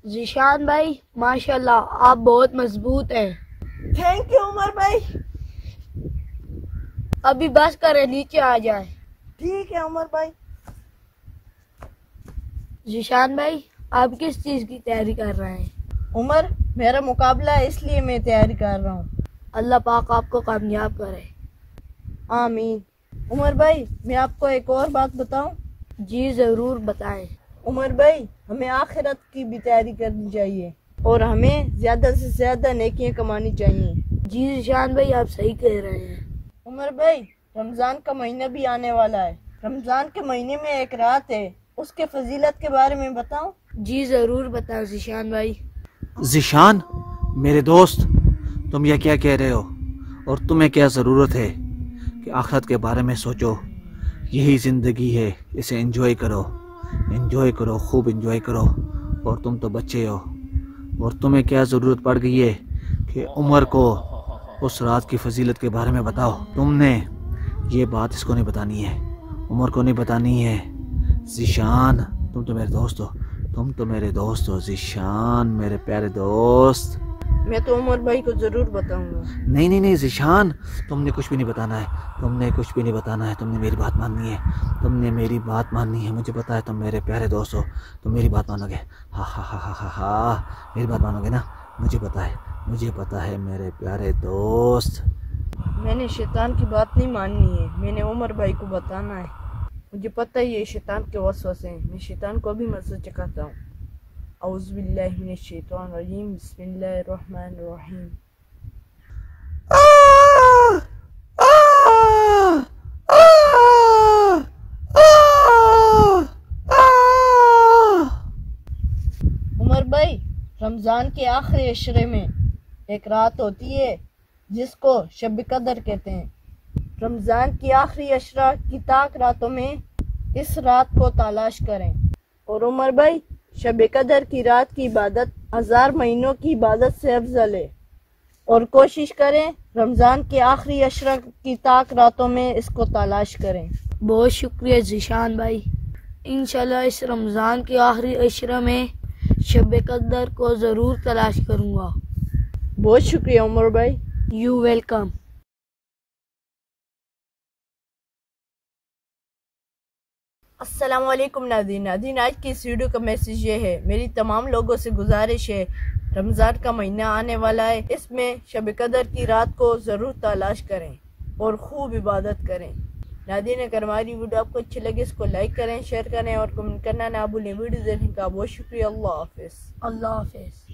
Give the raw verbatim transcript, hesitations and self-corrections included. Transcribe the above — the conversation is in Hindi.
ज़ीशान भाई माशाल्लाह आप बहुत मजबूत हैं। थैंक यू उमर भाई। अभी बस करें, नीचे आ जाए। ठीक है उमर भाई। ज़ीशान भाई आप किस चीज की तैयारी कर रहे हैं? उमर मेरा मुकाबला है इसलिए मैं तैयारी कर रहा हूँ। अल्लाह पाक आपको कामयाब करे। आमीन। उमर भाई मैं आपको एक और बात बताऊं? जी जरूर बताएं। उमर भाई हमें आखिरत की भी तैयारी करनी चाहिए और हमें ज्यादा से ज्यादा नेकियां कमानी चाहिए। जी ज़ीशान भाई आप सही कह रहे हैं। उमर भाई रमजान का महीना भी आने वाला है। रमजान के महीने में एक रात है, उसके फजीलत के बारे में बताओ। जी जरूर बताओ ज़ीशान भाई। ज़ीशान मेरे दोस्त, तुम यह क्या कह रहे हो और तुम्हें क्या ज़रूरत है कि आखिरत के बारे में सोचो। यही ज़िंदगी है, इसे एंजॉय करो, एंजॉय करो, खूब एंजॉय करो। और तुम तो बच्चे हो और तुम्हें क्या ज़रूरत पड़ गई है कि उमर को उस रात की फजीलत के बारे में बताओ। तुमने ये बात इसको नहीं बतानी है, उमर को नहीं बतानी है। ज़ीशान तुम तो मेरे दोस्त हो, तुम तो मेरे दोस्त हो ज़ीशान, मेरे प्यारे दोस्त। मैं तो उमर भाई को जरूर बताऊंगा। नहीं नहीं नहीं ज़ीशान, तुमने कुछ भी नहीं बताना है, तुमने कुछ भी नहीं बताना है। तुमने मेरी बात माननी है, तुमने मेरी बात माननी है। मुझे पता है तुम मेरे प्यारे दोस्त हो, तुम मेरी बात मानोगे। हा हा हा हा हा हा मेरी बात मानोगे ना? मुझे पता है, मुझे पता है मेरे प्यारे दोस्त। मैंने शैतान की बात नहीं माननी है, मैंने उमर भाई को बताना है। मुझे पता ही है शैतान के वसवसे हैं, मैं शैतान को भी मज़ा चखाता हूँ। औज़ु बिल्लाहि मिनश शैतानिर रजीम, बिस्मिल्लाहिर रहमानिर रहीम। उमर भाई रमज़ान के आखिरी अशरे में एक रात होती है जिसको शब कदर कहते हैं। रमज़ान की आखिरी अशरा की ताक रातों में इस रात को तलाश करें। और उमर भाई शब कदर की रात की इबादत हजार महीनों की इबादत से अफजल है और कोशिश करें रमज़ान के आखिरी अशरा की ताक रातों में इसको तलाश करें। बहुत शुक्रिया ज़ीशान भाई। इंशाल्लाह इस रमज़ान के आखिरी अशरा में शब कदर को ज़रूर तलाश करूँगा। बहुत शुक्रिया उमर भाई। You welcome. अस्सलाम वालेकुम नाज़रीन। नाज़रीन आज की इस वीडियो का मैसेज ये है, मेरी तमाम लोगों से गुजारिश है, रमज़ान का महीना आने वाला है, इसमें शब कदर की रात को ज़रूर तलाश करें और खूब इबादत करें। नाज़रीन अगर हमारी वीडियो आपको अच्छी लगे इसको लाइक करें, शेयर करें और कमेंट करना ना भूलें। वीडियो देखने का बहुत शुक्रिया। अल्लाह हाफिज़। अल्लाह हाफिज़।